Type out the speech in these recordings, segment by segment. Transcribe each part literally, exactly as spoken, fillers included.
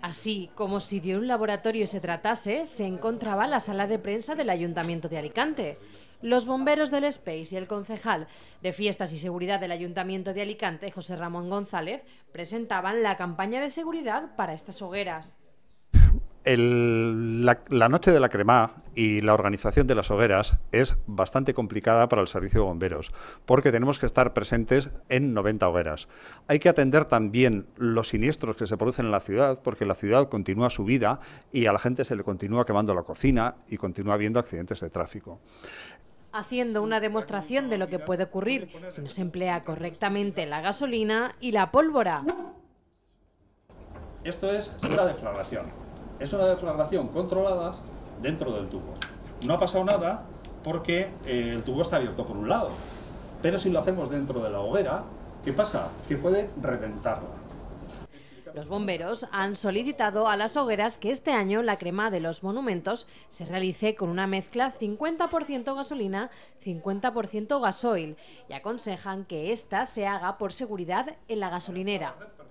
Así, como si de un laboratorio se tratase, se encontraba la sala de prensa del Ayuntamiento de Alicante. Los bomberos del Space y el concejal de Fiestas y Seguridad del Ayuntamiento de Alicante, José Ramón González, presentaban la campaña de seguridad para estas hogueras. El, la, la noche de la cremá y la organización de las hogueras es bastante complicada para el servicio de bomberos, porque tenemos que estar presentes en noventa hogueras. Hay que atender también los siniestros que se producen en la ciudad, porque la ciudad continúa su vida y a la gente se le continúa quemando la cocina y continúa habiendo accidentes de tráfico. Haciendo una demostración de lo que puede ocurrir si no se emplea correctamente la gasolina y la pólvora. Esto es una deflagración. Es una deflagración controlada dentro del tubo. No ha pasado nada porque eh, el tubo está abierto por un lado. Pero si lo hacemos dentro de la hoguera, ¿qué pasa? Que puede reventarla. Los bomberos han solicitado a las hogueras que este año la crema de los monumentos se realice con una mezcla cincuenta por ciento gasolina, cincuenta por ciento gasoil y aconsejan que esta se haga por seguridad en la gasolinera.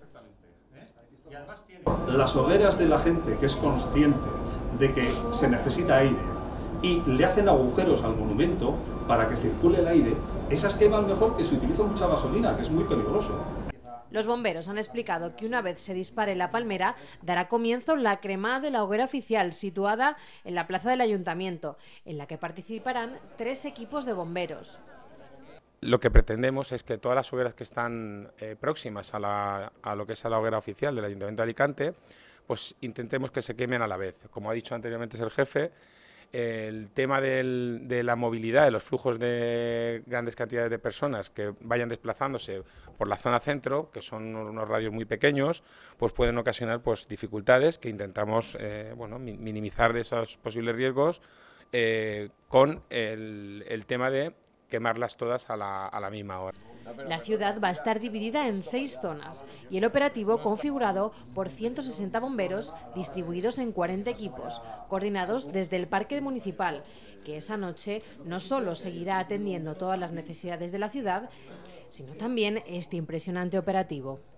Las hogueras de la gente que es consciente de que se necesita aire y le hacen agujeros al monumento para que circule el aire, esas queman mejor que si utiliza mucha gasolina, que es muy peligroso. Los bomberos han explicado que una vez se dispare la palmera, dará comienzo la crema de la hoguera oficial, situada en la plaza del Ayuntamiento, en la que participarán tres equipos de bomberos. Lo que pretendemos es que todas las hogueras que están eh, próximas a, la, a lo que es la hoguera oficial del Ayuntamiento de Alicante, pues intentemos que se quemen a la vez. Como ha dicho anteriormente el jefe, eh, el tema del, de la movilidad, de los flujos de grandes cantidades de personas que vayan desplazándose por la zona centro, que son unos radios muy pequeños, pues pueden ocasionar pues, dificultades que intentamos eh, bueno, minimizar esos posibles riesgos eh, con el, el tema de quemarlas todas a la, a la misma hora. La ciudad va a estar dividida en seis zonas y el operativo configurado por ciento sesenta bomberos distribuidos en cuarenta equipos, coordinados desde el Parque Municipal, que esa noche no solo seguirá atendiendo todas las necesidades de la ciudad, sino también este impresionante operativo.